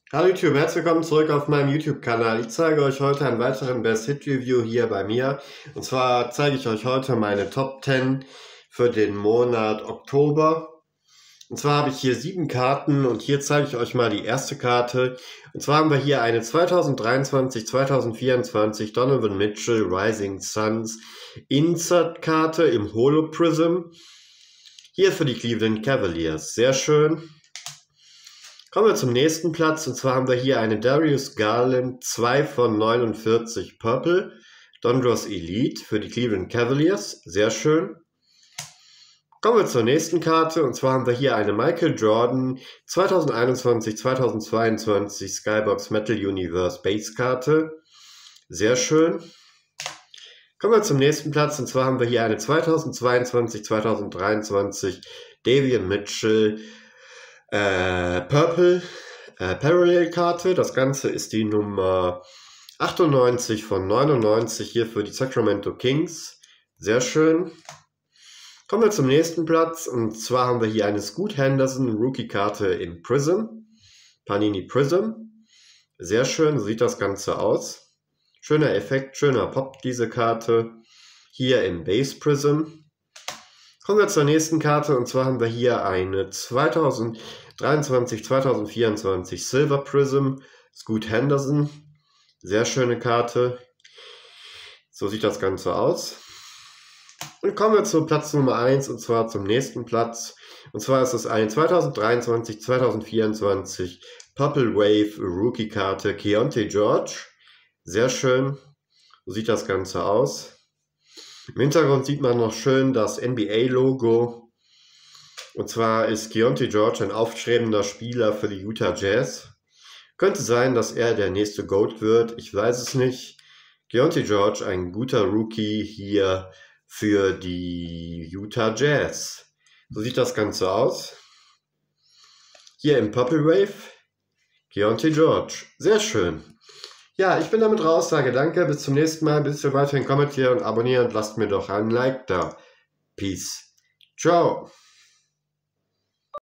Hallo YouTube, herzlich willkommen zurück auf meinem YouTube-Kanal. Ich zeige euch heute einen weiteren Best-Hit-Review hier bei mir. Und zwar zeige ich euch heute meine Top 10 für den Monat Oktober. Und zwar habe ich hier 7 Karten und hier zeige ich euch mal die erste Karte. Und zwar haben wir hier eine 2023-2024 Donovan Mitchell Rising Suns Insert-Karte im Holo-Prism. Hier für die Cleveland Cavaliers. Sehr schön. Kommen wir zum nächsten Platz, und zwar haben wir hier eine Darius Garland 2 von 49 Purple, Donruss Elite für die Cleveland Cavaliers, sehr schön. Kommen wir zur nächsten Karte, und zwar haben wir hier eine Michael Jordan 2021-2022 Skybox Metal Universe Base Karte, sehr schön. Kommen wir zum nächsten Platz, und zwar haben wir hier eine 2022-2023 Davion Mitchell Purple Parallel-Karte. Das Ganze ist die Nummer 98 von 99 hier für die Sacramento Kings. Sehr schön. Kommen wir zum nächsten Platz, und zwar haben wir hier eine Scoot Henderson Rookie-Karte in Prism. Panini Prism. Sehr schön, so sieht das Ganze aus. Schöner Effekt, schöner Pop, diese Karte. Hier in Base Prism. Kommen wir zur nächsten Karte, und zwar haben wir hier eine 2023-2024 Silver Prism Scoot Henderson. Sehr schöne Karte. So sieht das Ganze aus. Und kommen wir zu Platz Nummer 1, und zwar zum nächsten Platz. Und zwar ist es eine 2023-2024 Purple Wave Rookie Karte Keontae George. Sehr schön. So sieht das Ganze aus. Im Hintergrund sieht man noch schön das NBA-Logo. Und zwar ist Keontae George ein aufstrebender Spieler für die Utah Jazz. Könnte sein, dass er der nächste GOAT wird. Ich weiß es nicht. Keontae George, ein guter Rookie hier für die Utah Jazz. So sieht das Ganze aus. Hier im Purple Wave Keontae George. Sehr schön. Ja, ich bin damit raus, sage danke, bis zum nächsten Mal, bis ihr weiterhin kommentieren und abonnieren und lasst mir doch ein Like da. Peace. Ciao.